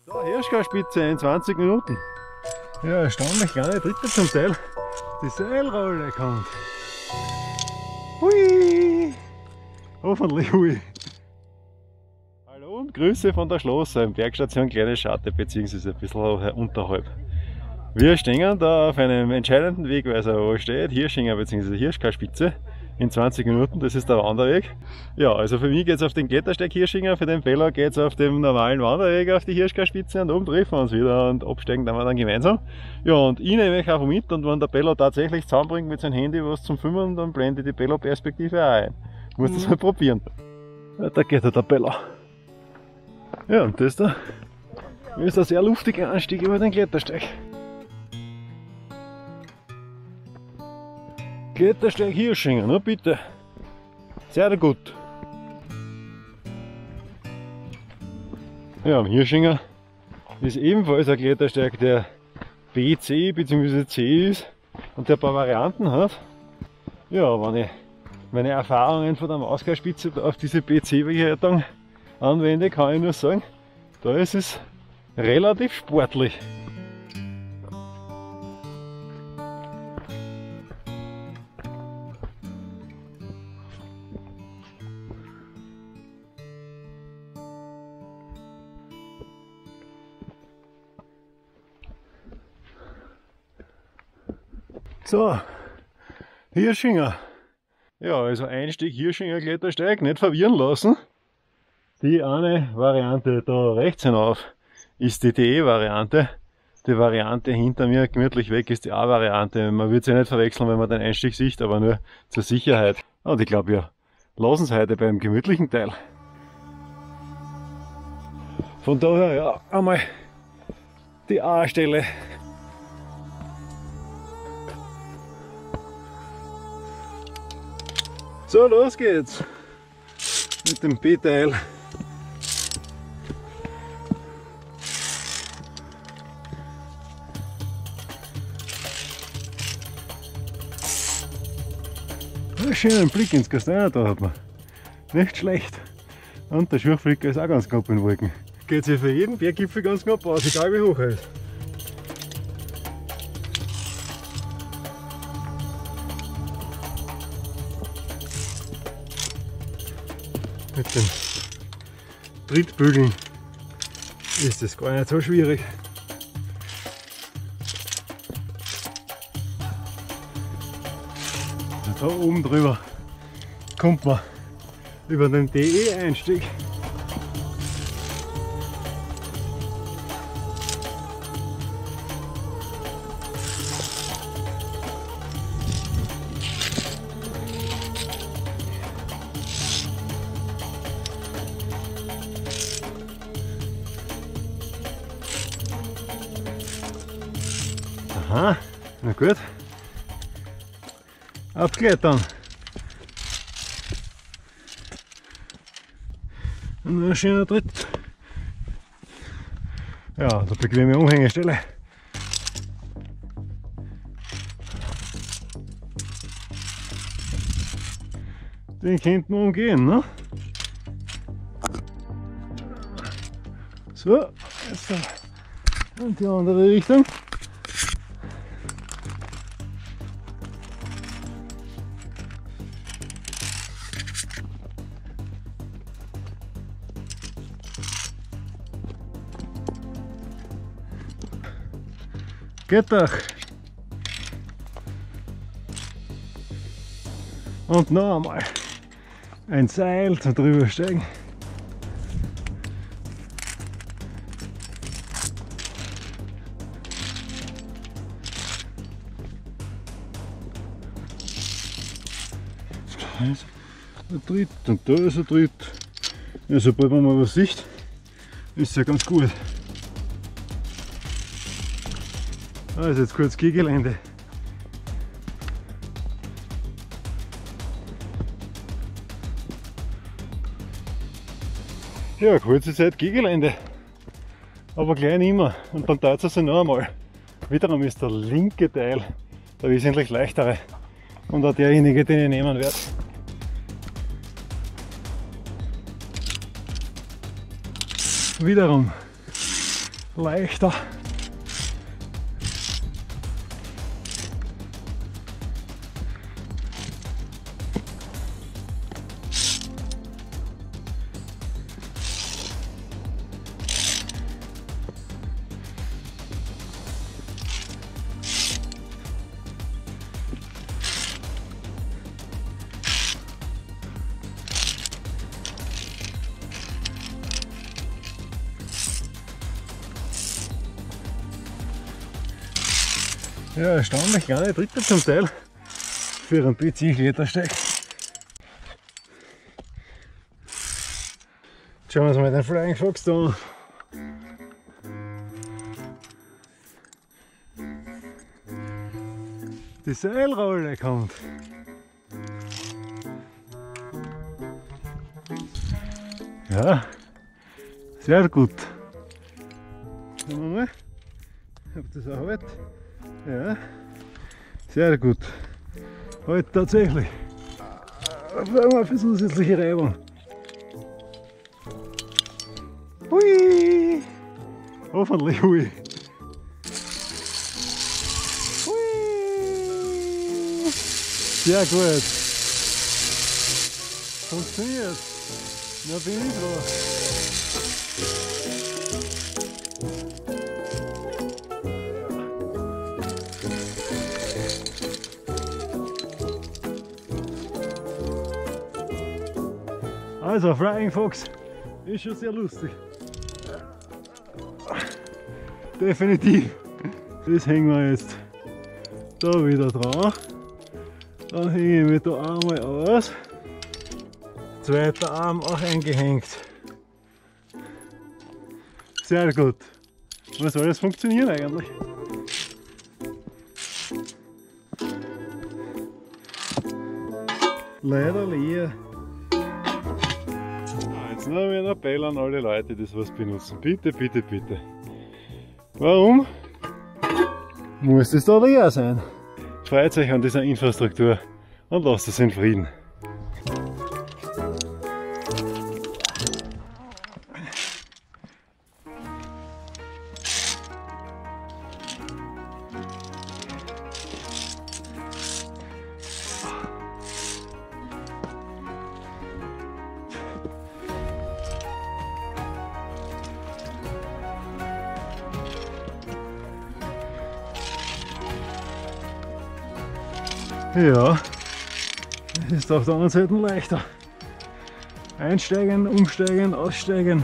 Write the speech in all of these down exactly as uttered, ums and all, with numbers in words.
So, Hirschgarspitze in zwanzig Minuten. Ja, erstaunlich kleine Tritte zum Teil. Die Seilrolle kommt. Hui! Hoffentlich hui! Hallo und Grüße von der Schlosser, Bergstation Kleine Schatte bzw. ein bisschen unterhalb. Wir stehen da auf einem entscheidenden Wegweiser, wo steht Hirschinger bzw. Hirschgarspitze in zwanzig Minuten, das ist der Wanderweg. Ja, also für mich geht es auf den Klettersteig Hirschinger, für den Bello geht es auf dem normalen Wanderweg auf die Hirschgarspitze und oben treffen wir uns wieder und absteigen dann wir dann gemeinsam. Ja, und ich nehme euch auch mit, und wenn der Bello tatsächlich zusammenbringt mit seinem Handy was zum Filmen, dann blende ich die Bello-Perspektive auch ein. Ich muss mhm. das mal probieren. Ja, da geht der Bello. Ja, und das da ist ein sehr luftiger Anstieg über den Klettersteig. Klettersteig Hirschinger, na bitte. Sehr gut. Ja, am Hirschinger ist ebenfalls ein Klettersteig, der B C bzw. C ist und der ein paar Varianten hat. Ja, wenn ich meine Erfahrungen von der Mausgarspitze auf diese B C-Bewertung anwende, kann ich nur sagen, da ist es relativ sportlich. So, Hirschinger. Ja, also Einstieg Hirschinger Klettersteig, nicht verwirren lassen. Die eine Variante da rechts hinauf ist die D E-Variante. Die Variante hinter mir gemütlich weg ist die A-Variante. Man wird sie nicht verwechseln, wenn man den Einstieg sieht, aber nur zur Sicherheit. Und ich glaube, wir lassen es heute beim gemütlichen Teil. Von daher, ja, einmal die A-Stelle. So, los geht's mit dem B-Teil. Einen schönen Blick ins Kasteiler da hat man. Nicht schlecht. Und der Schurflicker ist auch ganz knapp in Wolken. Geht sich für jeden Berggipfel ganz knapp aus, egal wie hoch er ist. Mit den Trittbügeln ist es gar nicht so schwierig. Also da oben drüber kommt man über den D E-Einstieg. Aha, na gut. Abklettern. Und ein schöner Tritt. Ja, eine bequeme Umhängestelle. Den könnte man umgehen, ne? So, jetzt in die andere Richtung. Geht doch. Und noch einmal ein Seil zum drübersteigen. Da ist ein Tritt und da ist ein Tritt. Ja, sobald man mal was sieht, ist ja ganz gut. Da ist jetzt kurz Skigelände. Ja, kurze Zeit Skigelände. Aber gleich nicht mehr. Und dann dauert es also noch einmal. Wiederum ist der linke Teil der wesentlich leichtere. Und auch derjenige, den ich nehmen werde. Wiederum leichter. Ja, erstaunlich kleine Tritte zum Teil für einen P C-Klettersteig. Schauen wir uns mal den Flying Fox da an. Die Seilrolle kommt. Ja, sehr gut. Schauen wir mal, ob das auch hält. Ja, sehr gut. Halt tatsächlich. Mal für zusätzliche Reibung. Hui! Hoffentlich hui! Hui! Sehr gut. Funktioniert. Na bin ich froh. Also, Flying Fox ist schon sehr lustig. Definitiv. Das hängen wir jetzt da wieder dran. Dann hänge ich mich da einmal aus. Zweiter Arm auch eingehängt. Sehr gut. Was soll das funktionieren eigentlich? Leider leer. Jetzt noch ein Appell an alle Leute, die das was benutzen. Bitte, bitte, bitte. Warum muss das da leer sein? Freut euch an dieser Infrastruktur und lasst es in Frieden. Ja, es ist auf der anderen Seite leichter. Einsteigen, umsteigen, aussteigen.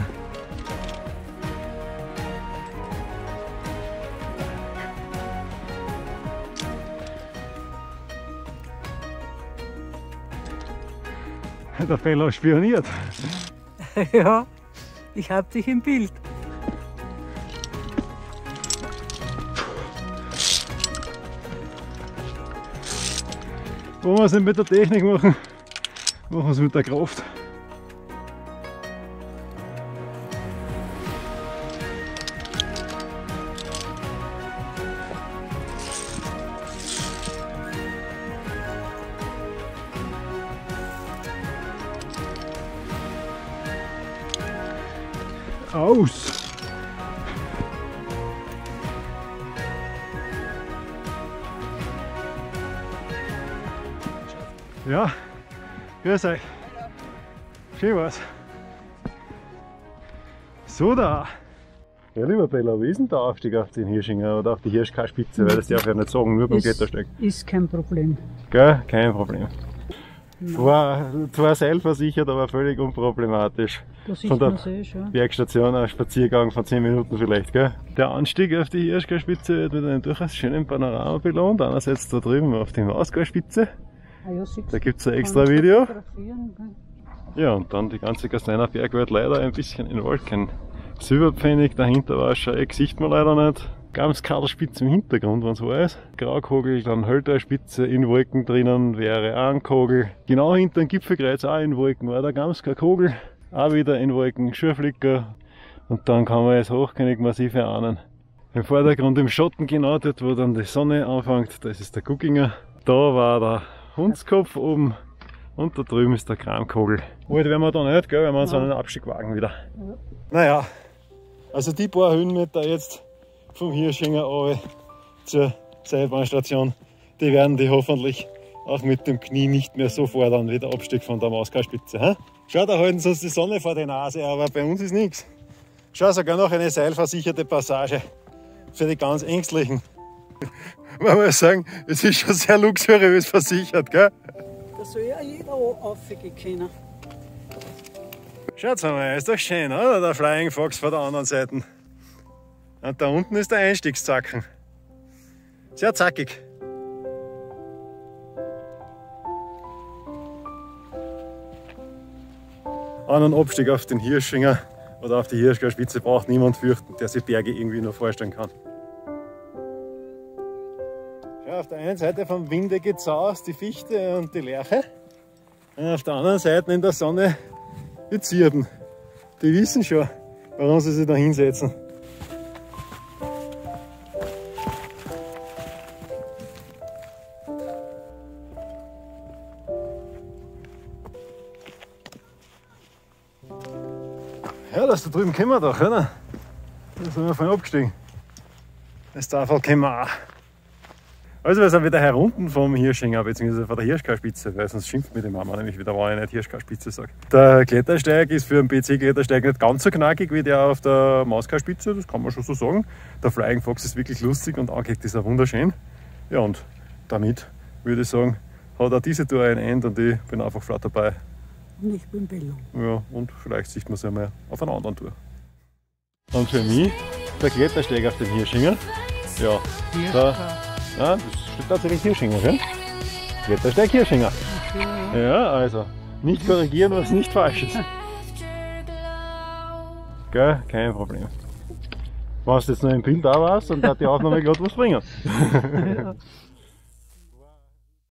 Der Fellow spioniert. Ja, ich hab dich im Bild. Wollen wir es nicht mit der Technik machen, machen wir es mit der Kraft. Aus! Ja, grüß euch. Schön war's. So da. Ja, lieber Bella, wie ist denn der Aufstieg auf den Hirschinger oder auf die Hirschkarspitze? Weil das darf ich ja nicht sagen, nur beim Klettersteig. Ist kein Problem. Gell? Kein Problem. War zwar seilversichert, aber völlig unproblematisch. Da sieht von der man eh schon. Bergstation ein Spaziergang von zehn Minuten vielleicht, gell? Der Anstieg auf die Hirschkarspitze wird mit einem durchaus schönen Panorama belohnt. Einerseits da drüben auf die Mausgarspitze. Ah, ja, Da gibt es ein extra Video. Gell? Ja, und dann die ganze Gasteiner Bergwelt leider ein bisschen in Wolken. Silberpfennig, dahinter war schon, eh, sieht man leider nicht. Gamskarlspitze im Hintergrund, wenn es war ist. Graukogel, dann Hölterspitze in Wolken drinnen, wäre auch ein Kogel. Genau hinter dem Gipfelkreuz auch in Wolken war der Gamskarkogel. Auch wieder in Wolken, Schurflicker. Und dann kann man jetzt hochkönig massiv erahnen. Im Vordergrund im Schatten genau dort, wo dann die Sonne anfängt, das ist der Gugginger. Da war der Hundskopf oben und da drüben ist der Kramkogel. Alt werden wir da nicht, gell, wenn wir uns an den Abstieg wagen wieder. Ja. Naja, Also die paar Höhenmeter jetzt vom Hirschinger runter zur Seilbahnstation, die werden die hoffentlich auch mit dem Knie nicht mehr so fordern wie der Abstieg von der Mauskarspitze. He? Schau, da halten sie uns die Sonne vor die Nase, aber bei uns ist nichts. Schau, sogar noch eine seilversicherte Passage für die ganz Ängstlichen. Man muss sagen, es ist schon sehr luxuriös versichert, gell? Da soll ja jeder raufgehen können. Schaut mal, ist doch schön, oder? Der Flying Fox von der anderen Seite. Und da unten ist der Einstiegszacken. Sehr zackig. An- und Abstieg auf den Hirschinger oder auf die Hirschgarspitze braucht niemand fürchten, der sich Berge irgendwie noch vorstellen kann. Ja, auf der einen Seite vom Winde gezaust die Fichte und die Lärche. Und auf der anderen Seite in der Sonne die Zirben. Die wissen schon, warum sie sich da hinsetzen. Ja, das da drüben können wir doch, oder? Da sind wir vorhin abgestiegen. Das Tafel können wir auch. Also wir sind wieder herunten vom Hirschinger bzw. von der Hirschgarspitze, weil sonst schimpft mit dem Mama nämlich wieder, wenn ich nicht Hirschgarspitze sage. Der Klettersteig ist für einen P C-Klettersteig nicht ganz so knackig wie der auf der Mauskarspitze, das kann man schon so sagen. Der Flying Fox ist wirklich lustig und angelegt ist auch wunderschön. Ja, und damit würde ich sagen, hat auch diese Tour ein Ende und ich bin einfach flott dabei. Und ich bin Bello. Ja, und vielleicht sieht man es einmal auf einer anderen Tour. Und für mich der Klettersteig auf dem Hirschinger. Ja, da, ja, das steht tatsächlich Hirschinger, gell? Klettersteig Hirschinger. Ja, also nicht korrigieren, was nicht falsch ist. Gell, kein Problem. Wenn du jetzt noch ein Bild da warst, dann hat die Aufnahme gerade was bringen.